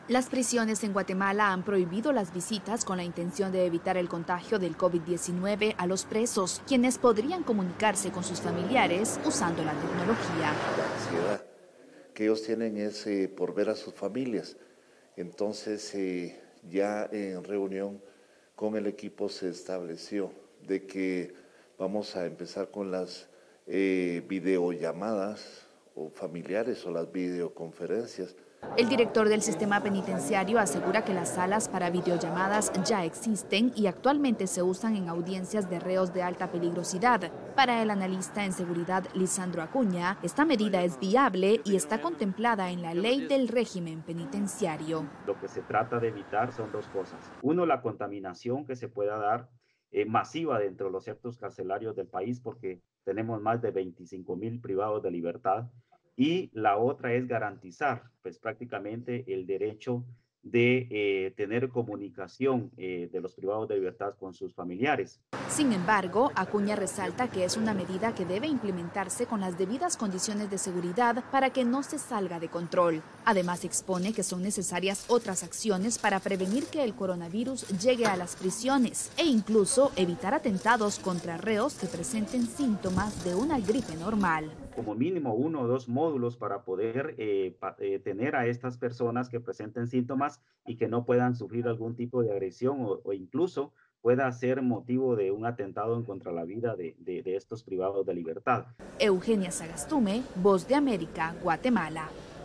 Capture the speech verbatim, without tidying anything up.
Las prisiones en Guatemala han prohibido las visitas con la intención de evitar el contagio del COVID diecinueve a los presos, quienes podrían comunicarse con sus familiares usando la tecnología. La ansiedad que ellos tienen es eh, por ver a sus familias. Entonces, eh, ya en reunión con el equipo se estableció de que vamos a empezar con las eh, videollamadas o familiares o las videoconferencias. El director del sistema penitenciario asegura que las salas para videollamadas ya existen y actualmente se usan en audiencias de reos de alta peligrosidad. Para el analista en seguridad Lisandro Acuña, esta medida es viable y está contemplada en la ley del régimen penitenciario. Lo que se trata de evitar son dos cosas. Uno, la contaminación que se pueda dar eh, masiva dentro de los centros carcelarios del país, porque tenemos más de veinticinco mil privados de libertad. Y la otra es garantizar, pues prácticamente el derecho de eh, tener comunicación eh, de los privados de libertad con sus familiares. Sin embargo, Acuña resalta que es una medida que debe implementarse con las debidas condiciones de seguridad para que no se salga de control. Además, expone que son necesarias otras acciones para prevenir que el coronavirus llegue a las prisiones e incluso evitar atentados contra reos que presenten síntomas de una gripe normal. Como mínimo uno o dos módulos para poder eh, pa, eh, tener a estas personas que presenten síntomas y que no puedan sufrir algún tipo de agresión o, o incluso pueda ser motivo de un atentado en contra la vida de, de, de estos privados de libertad. Eugenia Sagastume, Voz de América, Guatemala.